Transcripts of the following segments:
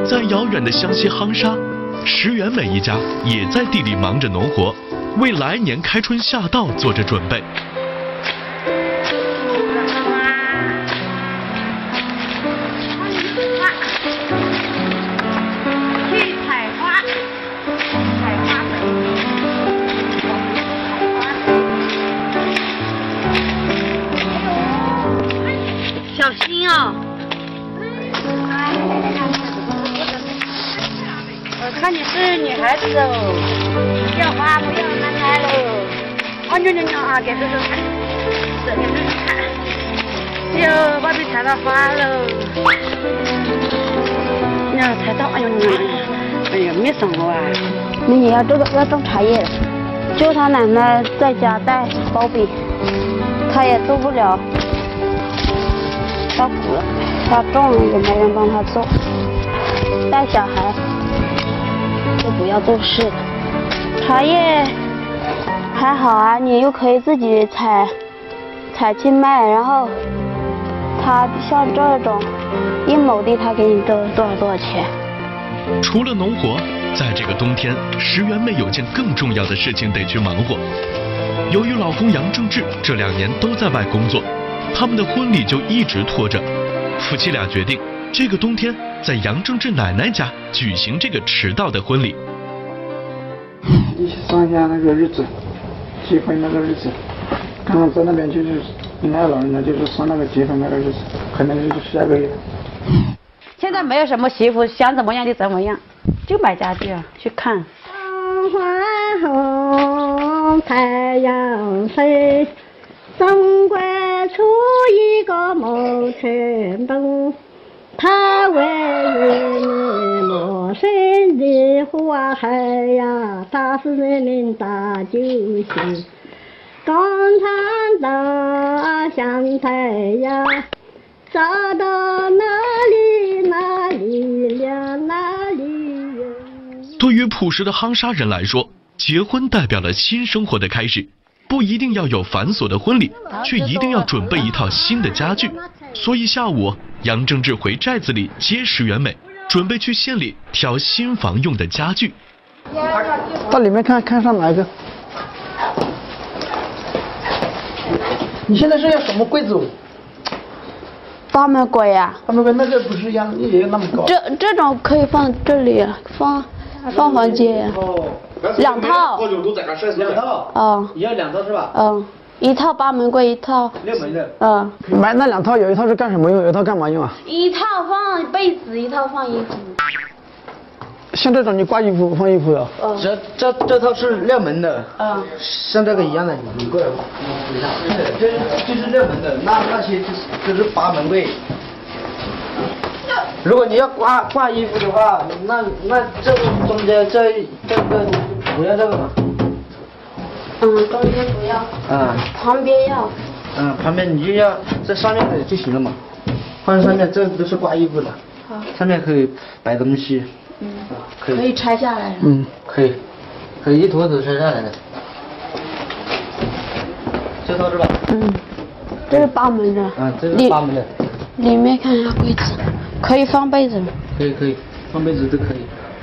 在遥远的湘西夯沙，石原美一家也在地里忙着农活，为来年开春下稻做着准备。 小心哦！我看你是女孩子哦，要花不要男孩喽。哦，扭啊，给叔叔看，这给叔叔看。哟，爸比采到花喽！呀，采到，哎呦，没送我啊！ 你也要这个要种茶叶，就他奶奶在家带包比，他也做不了。他苦了，他种了也没人帮他做，带小孩就不要做事了。茶叶还好啊，你又可以自己采去卖，然后他像这种1亩地，他给你多少钱？ 除了农活，在这个冬天，石原妹有件更重要的事情得去忙活。由于老公杨正志这2年都在外工作，他们的婚礼就一直拖着。夫妻俩决定，这个冬天在杨正志奶奶家举行这个迟到的婚礼。 一起算一下那个日子，结婚那个日子。刚刚在那边就是你那老人家就是算那个结婚那个日子，可能就是下个月。 现在没有什么媳妇想怎么样就怎么样，就买家具啊，去看。 花红太阳升。中国出一个谋臣东，他为人民谋生的祸害呀，他是人民大救星。共产党像太阳，照到哪里哪里亮哪里圆。 对于朴实的夯沙人来说，结婚代表了新生活的开始。不一定要有繁琐的婚礼，却一定要准备一套新的家具。所以下午，杨正志回寨子里接石原美，准备去县里挑新房用的家具。 到里面看上哪一个？你现在是要什么柜子？ 8门柜呀。 8门柜那个不是也有那么高？ 这种可以放这里，放房间。2套。 2套。 嗯。 你要2套是吧？ 嗯，1套8门柜，1套。 6门的。 嗯。 买那2套，有一套是干什么用？有一套干嘛用啊 ？1套放被子，1套放衣服。 像这种你挂衣服放衣服的。 这套是6门的。 嗯。 像这个一样的，你过来吧。这是6门的，那些就是8门柜。如果你要挂衣服的话，那这个中间这个不要这个嘛。 中间不要。旁边要。 旁边你就要在上面的就行了嘛，放在上面，这都是挂衣服的。 好。 上面可以摆东西。 可以拆下来。 可以一坨坨拆下来的。这套是吧？ 这是8门的。 这是8门的。 里面看一下柜子，可以放被子。 可以，放被子都可以。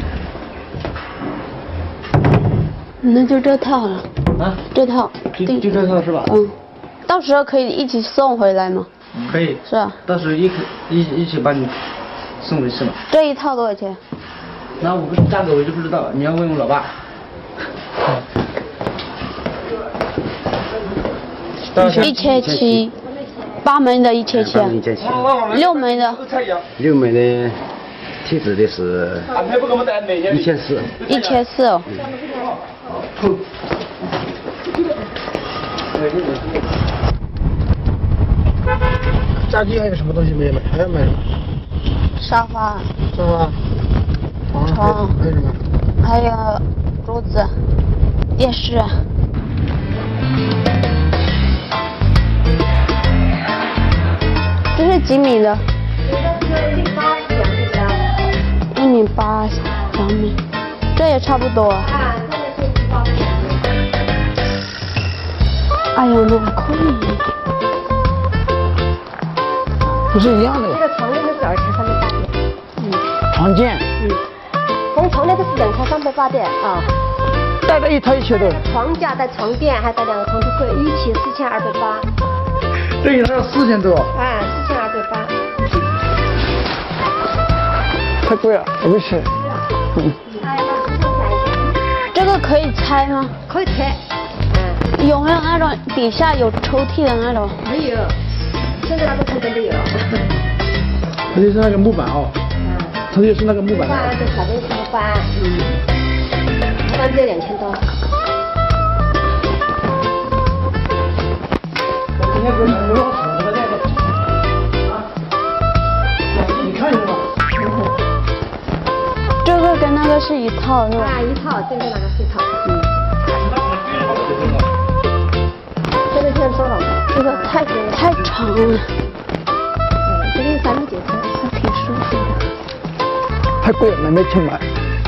那就这套了。这套。 就这套是吧？ 到时候可以一起送回来吗？ 可以。 是吧？ 到时候一起帮你送回去嘛。 这一套多少钱？ 那我价格我就不知道，你要问我老爸。 1700， 8门的1700， 6门的 ，6门的梯子的是1400。 1400哦。 家具还有什么东西没有买？还要买什么？ 沙发。 床。还有什么？ 还有桌子、电视。这是几米的？1米8，2米，这也差不多。哎呦，那个空椅， 不是一样的。 这个床垫是多少钱？上面打的。 床垫。 那个是2套380的啊。 带了一套一起的。 床架带床垫，还带2个床头柜，一起4280。 对，还要4000多。 哎，4280。 太贵了，我不起。 这个可以拆吗？ 可以拆。 有没有那种底下有抽屉的那种？ 没有，现在那个抽屉都有。 它就是那个木板哦。它就是那个木板。 木板就草莓木板，木板只有2000多。 你看一下吧。 这个跟那个是一套是吧？ 啊，一套，这个那个是一套。这个现在多少？ 这个太长了。 这个3米9寸， 还挺舒服的。 太贵了，没钱买。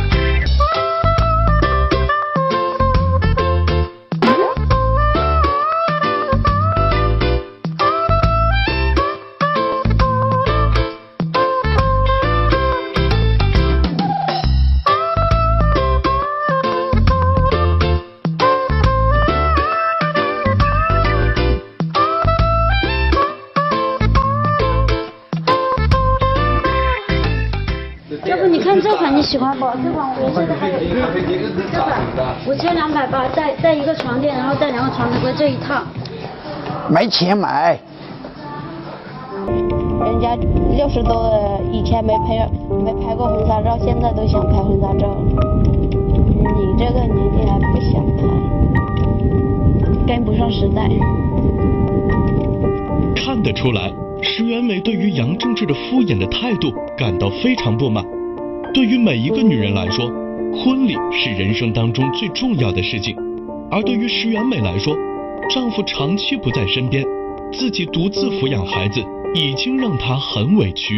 要不你看这款你喜欢不？这款我现在还有一套，这款5280带一个床垫，然后带2个床头柜这一套。 没钱买。 人家60多了，以前没拍过婚纱照，现在都想拍婚纱照了。你这个年纪还不想拍，跟不上时代。 看得出来，石原美对于杨正志的敷衍的态度感到非常不满。对于每一个女人来说，婚礼是人生当中最重要的事情，而对于石原美来说，丈夫长期不在身边，自己独自抚养孩子，已经让她很委屈。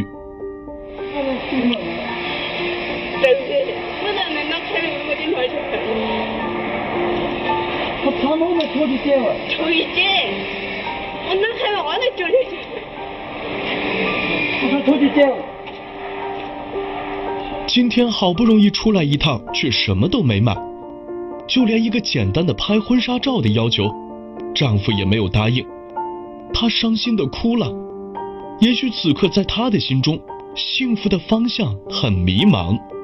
我他妈没出去见我。 出去见，我哪还往那叫你去？ 我说出去见我。 今天好不容易出来一趟，却什么都没买，就连一个简单的拍婚纱照的要求，丈夫也没有答应。她伤心地哭了。也许此刻在她的心中，幸福的方向很迷茫。